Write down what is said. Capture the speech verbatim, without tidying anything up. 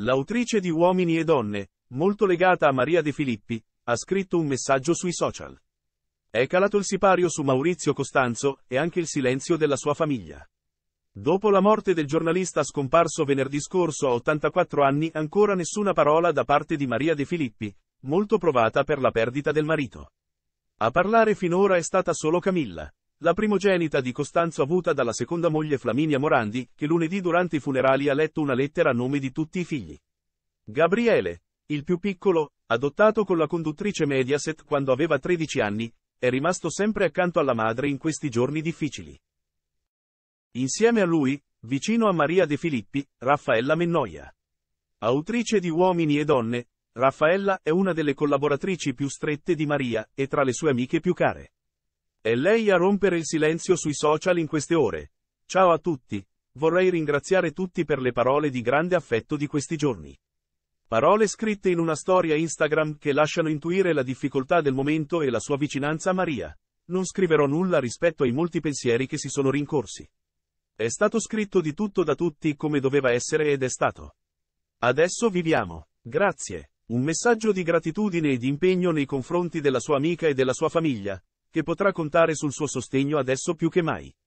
L'autrice di Uomini e Donne, molto legata a Maria De Filippi, ha scritto un messaggio sui social. È calato il sipario su Maurizio Costanzo, e anche il silenzio della sua famiglia. Dopo la morte del giornalista scomparso venerdì scorso a ottantaquattro anni, ancora nessuna parola da parte di Maria De Filippi, molto provata per la perdita del marito. A parlare finora è stata solo Camilla, la primogenita di Costanzo avuta dalla seconda moglie Flaminia Morandi, che lunedì durante i funerali ha letto una lettera a nome di tutti i figli. Gabriele, il più piccolo, adottato con la conduttrice Mediaset quando aveva tredici anni, è rimasto sempre accanto alla madre in questi giorni difficili. Insieme a lui, vicino a Maria De Filippi, Raffaella Mennoia. Autrice di Uomini e Donne, Raffaella è una delle collaboratrici più strette di Maria, e tra le sue amiche più care. È lei a rompere il silenzio sui social in queste ore. Ciao a tutti, vorrei ringraziare tutti per le parole di grande affetto di questi giorni. Parole scritte in una storia Instagram che lasciano intuire la difficoltà del momento e la sua vicinanza a Maria. Non scriverò nulla rispetto ai molti pensieri che si sono rincorsi. È stato scritto di tutto da tutti come doveva essere ed è stato. Adesso viviamo. Grazie. Un messaggio di gratitudine e di impegno nei confronti della sua amica e della sua famiglia, che potrà contare sul suo sostegno adesso più che mai.